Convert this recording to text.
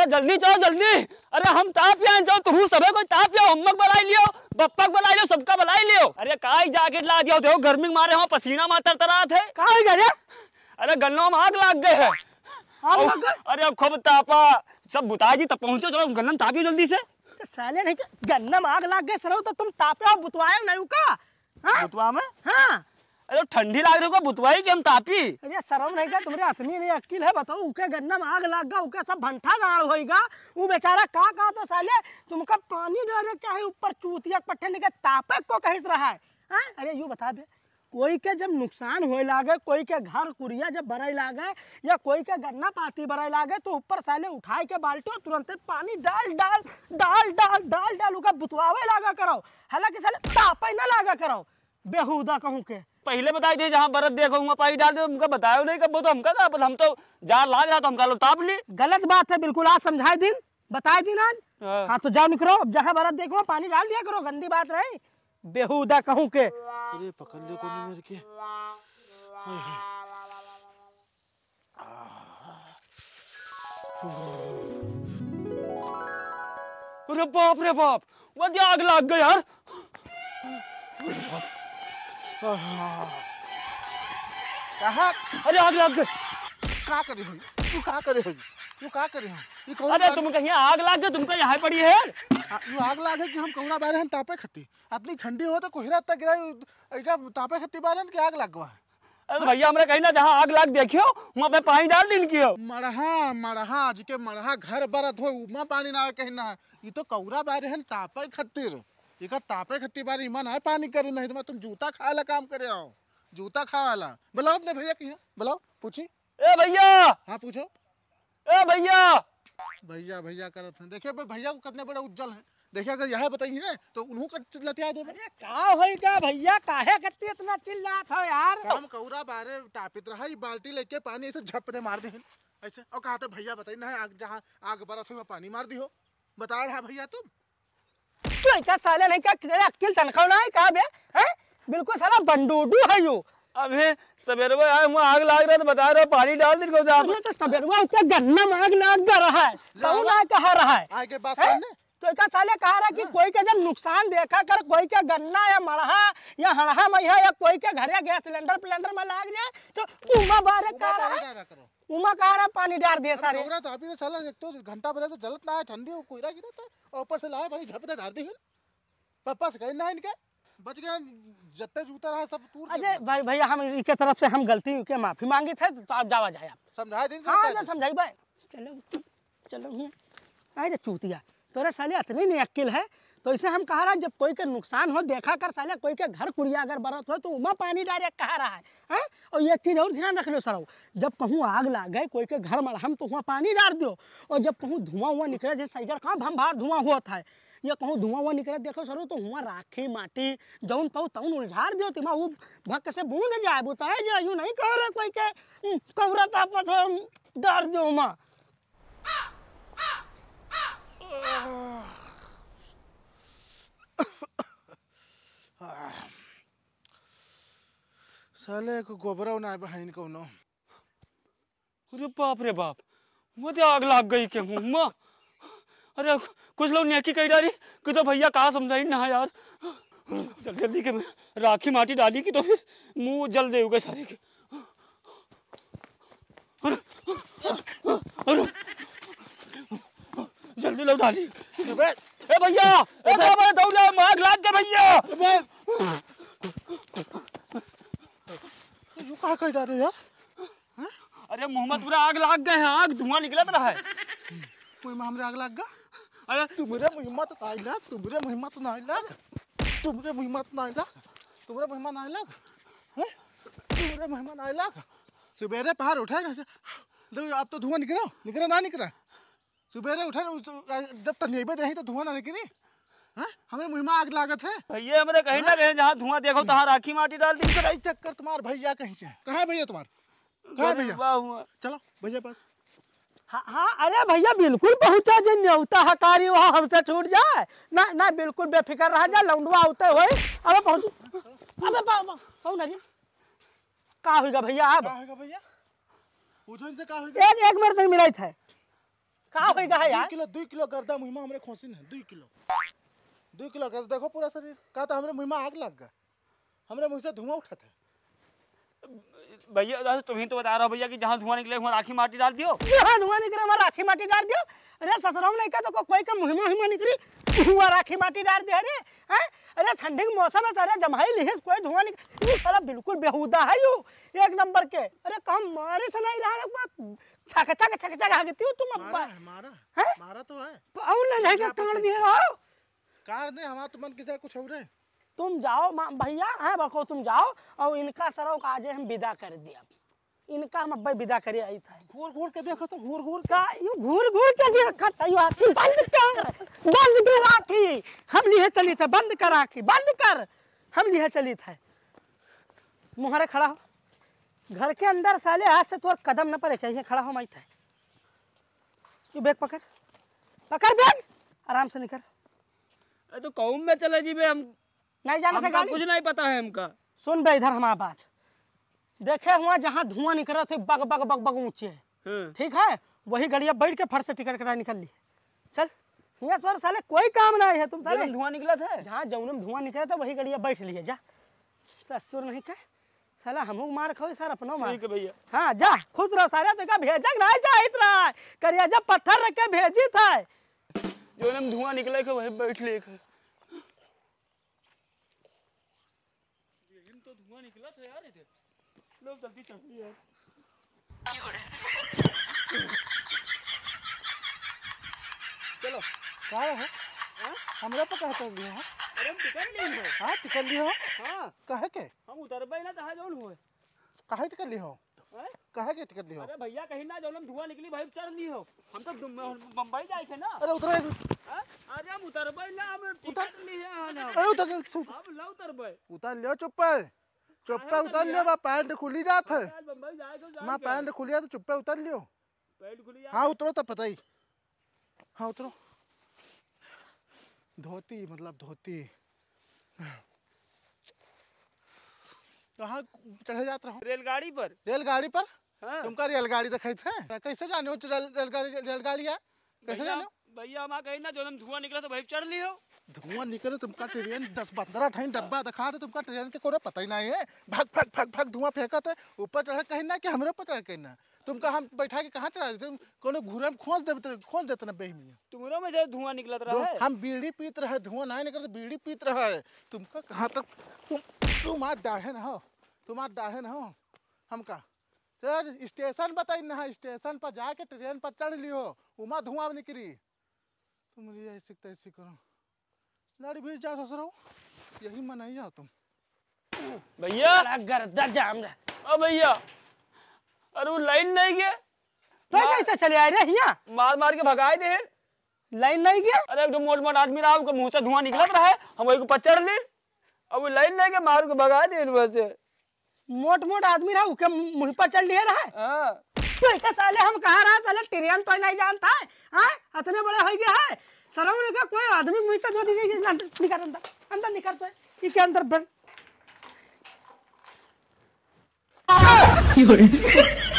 जल्दी जाओ जल्दी। अरे हम ताप यहाँ जाओ, तुम सबे कोई ताप लियो, अम्मक बुलाई लियो, बप्पक बुलाई लियो, सबका बुलाई लियो। अरे काई जैकेट ला दिया, देखो गर्मी में मारे हो पसीना मार तरतरात है। काहे गया? अरे गन्नों में आग लग गए है। अरे खूब तापा, सब बुताई जी तब पहुंचो, चलो गन्नम तापियो जल्दी से। तो साले नहीं गन्ना में आग लग गए सरो, तो तुम तापे और बुतवाए नहीं का? बुतवा में? हाँ। अरे ठंडी लाग रही है बुतवाई कि हम तापी? अरे शर्म नहीं का तुम्हारे आदमी नहीं अक्ल है? बताओ उके गन्ना में आग लग गया, उके सब भंठा गाड़ होएगा, वो बेचारा का तो साले तुमका पानी डाले चाहे ऊपर चूतिया पट्टे निके तापे को कहिस रहा है। हाँ? अरे यूँ बता दे, कोई के जब नुकसान होए लागे, कोई के घर कुरिया जब बरई लागे या कोई के गन्ना पाती बरई लागे, तो ऊपर साले उठाए के बाल्टी और तुरंत पानी डाल डाल डाल डाल डाल डाल उका बुतवावे लागा करो, हालांकि साले तापे ना लागा करो। बेहुदा कहूँ के पहले बताई थे जहाँ बरत देखूंगा पानी डाल दे, उनका बताया नहीं कब, वो तो हमका था, हम तो जार लाग रहा तो हमका लो ताप ली। गलत बात है बिल्कुल, आज समझाए दिन बताए दिन आज। हाँ तो जाओ निकलो, अब जहाँ बरत देखो पानी डाल दिया करो, गंदी बात रही। बेहुदा कहूँ के। अरे पकड़ ले को नहीं मेरे के। अरे बाप रे बाप, वो आग लग गई यार। कहा? अरे आग लग गई। क्या करे हो? तू क्या करे हो? तू क्या करे हो? अरे तुम कहीं आग लग गई, तुमको यहाँ पड़ी है। यू आग लागे कि हम कौड़ा बारे हम तापे खत्ती, इतनी ठंडी हो तो कोहरा तक गिरा तापे खत्ती बारे कि आग लग गवा है। अरे भैया हमरे कहीं ना जहाँ आग लग देखियो वहाँ पे पानी डाल दिन कियो। मरहा मरहा जिके मरहा घर बरत हो उमा पानी ना कहीं ना है, ये तो कौरा बारे हैं तापे खत्तिर, ये का तापे खत्ती बारे इमा ना पानी करे, नहीं तो तुम जूता खा वाला काम करे आओ, जूता खा वाला। बुलाओ अपने भैया की, बुलाओ पूछी। ए भैया। हाँ पूछो। ए भैया। भैया भैया करत हैं, देखिए भैया को कितने बड़े उज्जवल हैं, देखिए अगर यह बताइए ना तो उन्हों का लतिया दे। अरे का होएगा भैया, काहे करते इतना चिल्लात हो यार? काम कौरा बारे तापित रहा, ये बाल्टी लेके पानी ऐसे झप दे मार दी ऐसे, और कहा तो भैया बताइए ना आग जहाँ आग बरस हो पानी मार दी हो, बता रहा भैया तुम। क्यों क्या साले नहीं क्या अक्ल तनखा ना है का बे? हैं? बिल्कुल साला बंडूडू है यो। अबे सवेरे आए हुआ आग लग रहा है तो बता रहे पानी डाल दिन को जा। तो सवेरे उसका गन्ना में आग लग रहा है, कौन आ कहा रहा है? आगे बात सुनने तो क्या साले कहा रहा कि कोई के जब नुकसान देखा कर, कोई के गन्ना या मड़हा या हड़हा में या कोई के घर या गैस सिलेंडर प्लेंडर में लाग जाए तो उमा बारे कहा रहा है, उमा कहा रहा पानी डाल दिए सारे। तो अभी तो चला, एक तो घंटा भर से जलत ना है, ठंडी हो कोयरा गिरा था और ऊपर से लाए पानी झप दे डाल दी पापा से कहीं ना इनके बच गया, जत्ते जूता रहा सब टूट। अजय भाई भैया हम इनके तरफ से हम गलती के माफी मांगी थे, तो आप जावा जाए आप समझाए दिन। हाँ समझाई भाई, चलो चलो अरे चूतिया तोरे साले इतनी नहीं अक्ल है, तो इसे हम कहा रहा जब कोई के नुकसान हो देखा कर साले, कोई के घर कुरिया अगर बरत हो तो उमा पानी डायरेक्ट कहा रहा है। और एक चीज़ और ध्यान रख लो सर, जब कहूँ आग लग गए कोई के घर में हम तो वहाँ पानी डाल दो, और जब कहूँ धुआं हुआ निकले जैसे इधर कहाँ भंभार धुआं हुआ था, या कहूँ धुआं हुआ निकले देखो सर तो हुआ राखी माटी जौन पाऊ तौन उलझार दो, तिमा वो भक से बूंद जाए बुताए जाए, यूँ नहीं कह रहे कोई के कौरा तापत हो डाल दो उमा। साले को गोबरा ना बहन को नो। अरे बाप रे बाप, वो तो आग लग गई क्या मुँह। अरे कुछ लोग नेकी कही डाली कि तो भैया कहा समझाई ना यार, जल्दी जल्दी के राखी माटी डाली कि तो फिर मुंह जल जाएगा सारे के। जल्दी लो डाली। ए भैया दौड़ा आग लग गया भैया। यू कहा कह जा रहे यार? अरे मोहम्मद पूरा आग लग गए हैं, आग धुआं निकला रहा है। कोई हमरे आग लग गया? अरे तुम्हारे मुहिम्मत नहीं लग, तुम्हारे मुहिम्मत नहीं लग, तुम्हारे मुहिम्मत नहीं लग, तुम्हारे मुहिम्मत नहीं लग, हैं? तुम्हारे मुहिम्मत नहीं लग। सुबेरे पहाड़ उठेगा देखो अब तो धुआं निकला, निकला ना निकला। सुबेरे उठे जब तनियबे रही तो धुआं ना निकली। हैं? हमें मुहिम्मा आग लागत है भैया, हमारे कहीं ना कहीं जहाँ धुआं देखो तहाँ राखी माटी डाल दी। चक्कर तुम्हार भैया कहीं से कहाँ है भैया तुम्हार? कहाँ भैया? चलो भैया पास। हाँ अरे भैया बिल्कुल पहुँचा जो न्योता हकारी वहाँ हमसे छूट जाए ना ना, बिल्कुल बेफिक्र रह जा, लौंडवा होते हुए अब पहुँचू। अब कौन है जी? का होगा भैया? अब भैया पूछो इनसे का होगा। एक मिनट नहीं मिला था का होएगा है यार? 2 किलो गर्दा मुहिमा हमरे खोसी ने 2 किलो गर्दा देखो पूरा शरीर का तो हमरे मुहिमा आग लग गया, हमरे मुंह से धुआं उठा था। भैया तुम ही तो बता रहा हो भैया कि जहाँ धुआं निकले वहाँ राखी माटी डाल दियो। जहाँ धुआं निकले वहाँ राखी माटी डाल दियो। अरे ससुराल नहीं का तो कोई का मुहिमा निकली वहाँ राखी माटी डाल दे। अरे हैं? अरे ठंडी के मौसम है सारे जमाई लिहिस कोई धुआं निकल, ये साला बिल्कुल बेहुदा है यू एक नंबर के। अरे कम मारे से नहीं रहा छक भागती हो तुम। मारा तो है और ना जाएगा काट दिए रहो कार ने हमारा तुमन किसे कुछ हो रे। तुम जाओ भैया हैं बको तुम जाओ और इनका सरो का आज हम विदा कर दिया। इनका हम अब्बे विदा करे आई था। घूर के देखो तो घूर का यू घूर के देखा था यू आखी बंद कर आखी हम लिए चली थे बंद कर आखी बंद कर हम लिए चली थे। मुहरे खड़ा हो घर के अंदर साले आज से तोर कदम न पड़े चाहिए खड़ा हो माई था। यू बैग पकड़ बैग आराम से निकल। अरे तो कौम में चले जी बे हम नहीं जाना था गाड़ी कुछ नहीं पता है हमका। सुन बे इधर हमारा बात देखे हुआ जहाँ धुआं निकल रहा थे बग बग बग बग ऊंचे ठीक है वही गड़िया बैठ के फट से टिकट करा निकल ली। चल यहाँ सर साले कोई काम नहीं है तुम साले धुआं निकला था जहाँ जौनम धुआं निकला था वही गड़िया बैठ लिए जा। ससुर नहीं कह साला हमू मार खाओ सर अपनो मार। ठीक है भैया। हाँ जा खुश रहो सारे देखा भेजक नहीं जा इतना करिया जब पत्थर रख के भेजी था जो हम धुआं निकले के वही बैठ ले तो धुआं निकला था यार इधर लोग जल्दी चल यार। चलो क्या है हमरा पे कहते लियो है। अरे हम टिकट नहीं हो। हां टिकट लियो हां कहे के हम उतरबे ना तहा जौन होए कहे टिकट लियो हैं कहे के टिकट लियो। अरे भैया कहीं ना जौन धुआं निकली भाई चढ़ ली हो हम तो बम्बई जाए थे ना। अरे उतरे अरे हम उतरबे ना हम टिकट ली है ना। अरे उतर अब ला उतरबे उतर लियो चुप्पे उतर लियो बा पैंट खुली जात है बम्बई जाए तो मां पैंट खुलिया तो चुप्पे उतर लियो। पैंट खुली जा। हां उतरो तो पता ही हां उतरो धोती मतलब धोती कहाँ चढ़े जाते रहो रेलगाड़ी पर हाँ। तुमका रेलगाड़ी दिखाई थे कैसे जाने हो रेलगाड़ी है कैसे जाने हो भैया हम कहीं ना जो हम धुआं निकला तो भाई चढ़ लियो। धुआं निकले तुमका ट्रेन 10-15 ठन डब्बा दिखा दे तुमका ट्रेन के कोई पता ही नहीं है भाग भाग भाग भाग धुआं फेंका थे ऊपर चढ़े कहीं ना कि हमरे ऊपर चढ़े कहीं ना तुमका हम बैठा के कहाँ चढ़ा देते कोनो घूरे में खोज देते ना बेहमिया तुम्हारा में जो धुआं निकलत रहा है हम बीड़ी पीत रहे धुआं नहीं निकलता बीड़ी पीत रहे तुमका कहाँ तक तुम आज डाहन हो हमका सर स्टेशन बताई ना स्टेशन पर जाके ट्रेन पर चढ़ लियो उमा धुआं निकली तुम ऐसे तैसे करो लड़ी भी जाओ ससुरो यही मनाई जाओ तुम भैया गर्दा जाम रहा। ओ भैया अरे वो लाइन नहीं गया तो कैसे चले आए रे यहाँ मार के भगाए दे लाइन नहीं गया। अरे एकदम मोट आदमी रहा उसका मुंह से धुआं निकलत रहा है हम वही को पचड़ ली अब वो लाइन नहीं गया मार के भगाए दे वहां से मोट आदमी रहा उसके मुंह पर चढ़ लिए रहा हां तो एक साले हम कहा रहा साले ट्रेन तो नहीं जानता है हां इतने बड़े हो गया है सराउंड का कोई आदमी मुंह से जो दीजिए अंदर निकल तो इसके अंदर